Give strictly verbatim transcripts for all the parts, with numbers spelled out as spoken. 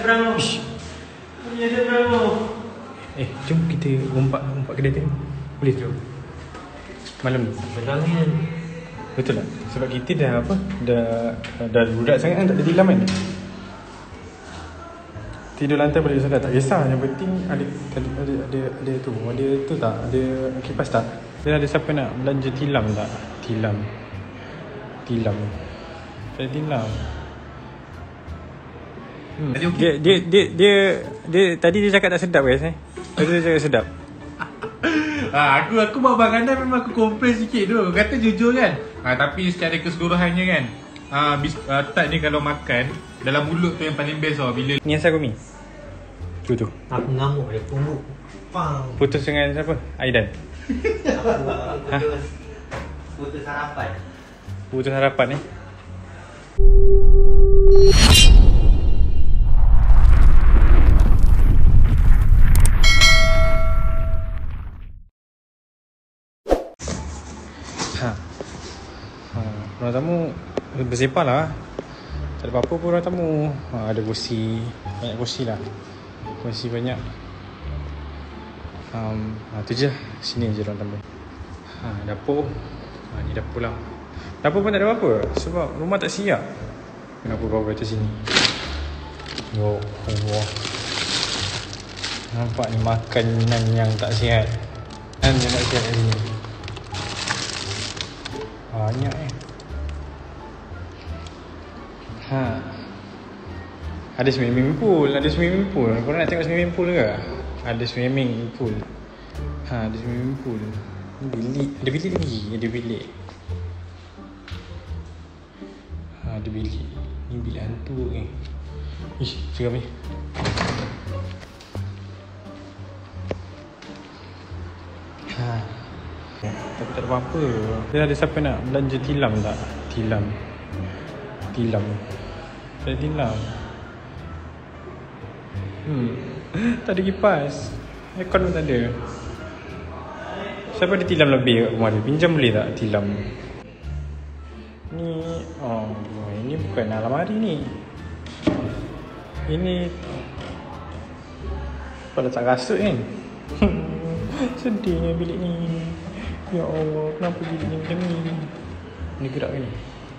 seberang tu. Dia seberang tu. Eh, jom kita rompak rompak kedai tu. Boleh jom. Malam ni. Berangin. Betul tak? Sebab kita dah apa? Dah dah budak sangat kan, tak ada tilam kan? Tidur lantai boleh sudah, tak kisah. Yang penting ada ada ada ada, ada tu. Ada tu tak? Ada kipas tak? Dia ada siapa nak belanja tilam tak? Tilam. Tilam. Ada tilam. Hmm. Tadi okey? Dia, dia dia dia dia tadi dia cakap tak sedap guys eh. Tadi dia cakap sedap. Ha, aku aku buat abang Andai memang aku komplain sikit tu. Kata jujur kan. Ha, tapi secara keseluruhannya kan, ha, bis, uh, Tat ni kalau makan dalam mulut tu yang paling best tau. Bila Ni asal Kumi. Tu tu. Aku ngamuk dia pungguk. Pang. Putus dengan siapa? Aidan. Putus. Putus harapan. Putus harapan eh. Ha. Ha, orang tamu bersepah lah. Tak ada apa-apa pun orang tamu. Ha, ada kursi, banyak kursi lah. Kursi banyak. Um, ha, tu je. Sini je orang tamu. Ha, dapur. Ha, ni dapur lah. Dapur pun tak ada apa-apa sebab rumah tak siap. Kenapa bawa atas sini? Yo Allah. Nampak ni makanan yang tak sihat. Kan yang tak sihat kat sini. Banyak eh. Ha. Ada swimming pool, ada swimming pool. Korang nak tengok swimming pool ke? Ada swimming pool. Ha, ada swimming pool. Bilik, ada bilik lagi, ada bilik. Ha, ada bilik. Ni bilik hantu ni. Ish, seram ni. Ha. Tapi tak ada apa-apa. Dia ada siapa nak belanja tilam tak? Tilam. Tilam. Ada tilam. Hmm. Tak ada kipas. Aircon pun tak ada. Siapa ada tilam lebih kat rumah dia? Pinjam boleh tak tilam? Ni, oh, ini bukan alamari ni. Ini pada tak kasut kan? Sedihnya bilik ni. Ya Allah, kenapa bilik ni macam ni? Ni gerak ni.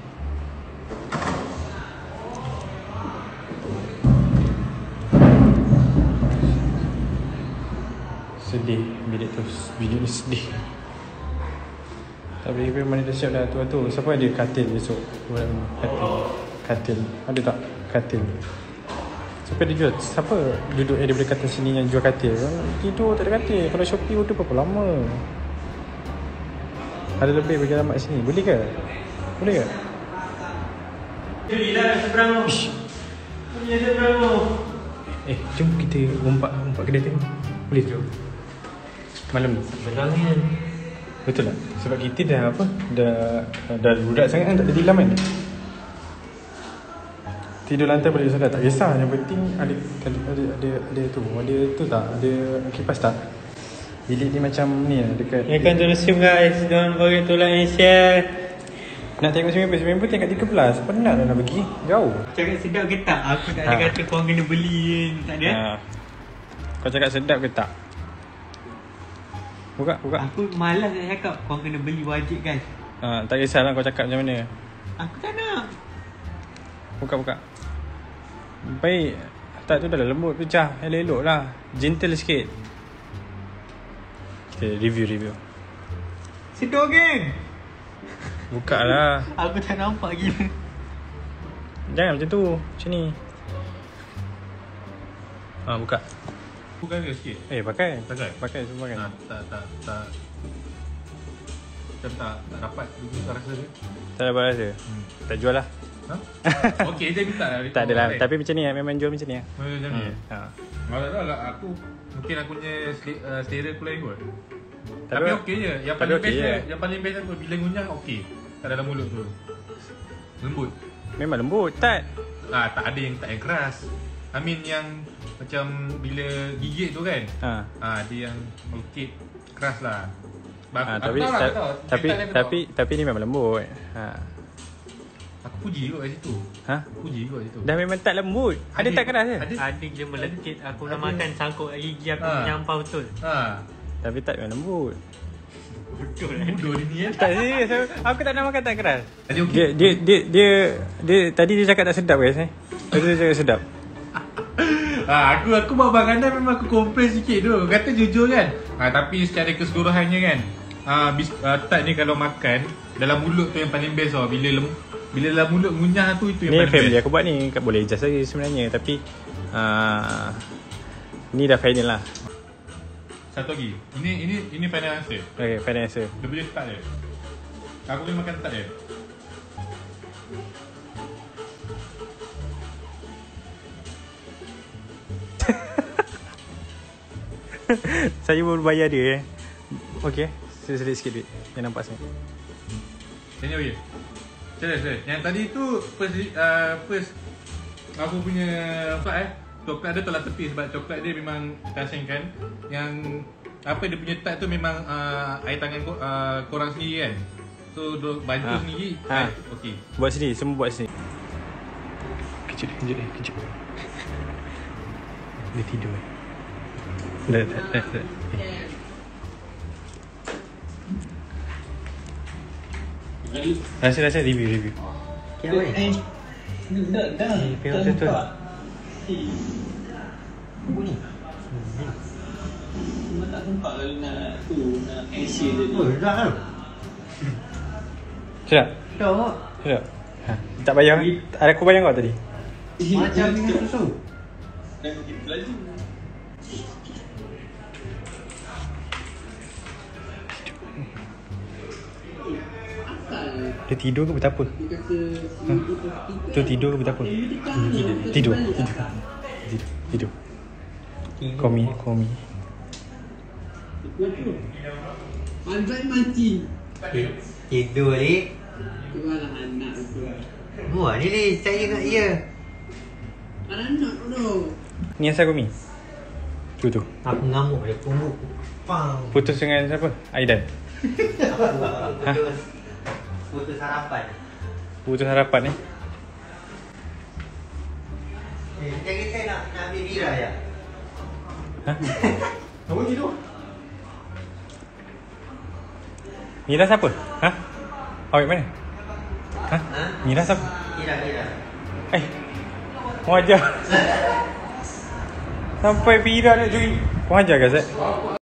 Sedih bilik tu. Bilik ni sedih. Tak boleh mana dah siap dah tu-tu. Siapa ada katil besok? Katil. Katil. Ada tak katil? Siapa dia jual? Siapa duduk yang daripada katil sini yang jual katil? Tidur tak ada katil. Kalau Shopee order berapa lama? Ada lebih bagi alamat sini. Boleh ke? Boleh ke? dia lah seberang tu. Dia seberang tu. Eh, jom kita rompak rompak kedai tu. Boleh jom. Malam ni. Berangin. Betul tak? Sebab kita dah apa? Dah dah budak sangat kan, tak ada tilam kan? Tidur lantai boleh sudah, tak kisah. Yang penting ada ada ada ada, ada tu. Ada tu tak? Ada kipas tak? Bilik ni macam ni lah dekat. Ya kan terusum guys. Don't forget to like and share. Nak tengok swimming pool, swimming pool tingkat tiga belas. Penat lah nak pergi. Jauh. Cakap sedap ke tak? Aku tak ada Ha. kata korang kena beli. Tak ada. Ha. Kau cakap sedap ke tak? Buka, buka. Aku malas nak cakap korang kena beli, wajib guys. Ha, tak kisahlah kau cakap macam mana. Aku tak nak. Buka, buka. Baik. Tak tu dah lembut, pecah. Elok-elok lah. Gentle sikit. Okay, review, review. Sedap geng. Buka lah. Aku tak nampak gila. Jangan macam tu. Macam ni. Ha, buka. Bukan ke sikit? Eh, pakai. Pakai? Pakai, semua pakai. Ha, tak, tak, tak. Macam tak, tak dapat dulu tak rasa dia. Tak dapat rasa. Hmm. Tak jual lah. Ha? Okey, dia minta lah. Tak adalah. Tapi macam ni lah. Memang jual macam ni lah. Macam ni. Hmm. Ha. Malah tak lah, aku mungkin aku punya sel- uh, selera aku lain kot. Tapi- Tapi okey je. Yang tapi paling okey best je. Yang paling best aku bila ngunyah okey. Kat dalam mulut tu. Lembut. Memang lembut. Tak. Ah, tak ada yang tak yang keras. I mean yang macam bila gigit tu kan. Ha. Ah, dia yang sikit keras lah. Ba- Ha, aku tapi tahu lah, ta- aku tahu. tapi Mental aku tapi tahu. tapi ni memang lembut. Ha. Aku puji kot kat situ. Ha? Puji kot kat situ. Dah memang tak lembut. Ada, Ada- tak keras ke? ada. Ada je melekit. Aku nak Ada. makan sangkut gigi aku Ha. menyampah betul. Ha. Tapi tak memang lembut. Betul. Bodoh dia ni kan. Tak serius. Aku tak nak makan tak keras. Tadi okey. Dia dia dia dia, dia tadi dia cakap tak sedap guys eh. Tadi dia cakap sedap. Ha, aku aku buat abang Andai memang aku komplain sikit tu. Kata jujur kan. Ha, tapi secara keseluruhannya kan. Ha, bis, uh, tart ni kalau makan dalam mulut tu yang paling best tau. Bila lem, bila dalam mulut ngunyah tu itu yang Ni paling family best. aku buat ni kat boleh adjust lagi sebenarnya tapi uh, ni dah final lah. Satu lagi. Ini ini ini final answer. Okay, final answer. Dia boleh tart dia. Aku boleh makan tart dia. Saya baru bayar dia eh. Okey, sedikit sikit duit. Yang nampak saya. Tanya okey. Serius, serius. Yang tadi tu first uh, first aku punya coklat eh. Coklat dia tolak tepi sebab coklat dia memang terasingkan. Yang apa dia punya tart tu memang uh, air tangan ko, uh, korang sendiri kan. So do, bantu Ha. sendiri. Ha. Ha. Okey. Buat sendiri, semua buat sendiri. Kejut, kejut, eh, kejut. Dia tidur eh. Dah, dah, dah, dah. Eh. Rasa, rasa review, review. Kira apa ni? Eh, pihak betul. Bunyi. Cuma tak sempat kalau nak tu nak action dia Oh, tu. dah kan? Sedap? Dah. Sedap? Ha. Tak bayar? Ada aku bayar kau tadi? Macam dengan susu. Dan kita laju. Dia tidur ke betapa? Dia kata Ha? Tu tidur ke betapa? Tidur. Tidur. Tidur. Tidur. Call me, call me. Pandai mancing. Tidur ni. Kepala anak tu. Wah, ni ni saya kat dia. Anak tu. Ni asal call me? Tu tu. Aku ngamuk dia pungguk. Pang. Putus dengan siapa? Aidan. Ha? Putus harapan. Putus harapan eh. Eh, macam kita nak nak ambil bira ya. Ha? Kamu tidur. Mira siapa? Ha? Awak mana? Ha? Ha? Mira siapa? Bira bira. Eh. Mau ajar. Sampai Mira nak join. Kau ajar ke Zat?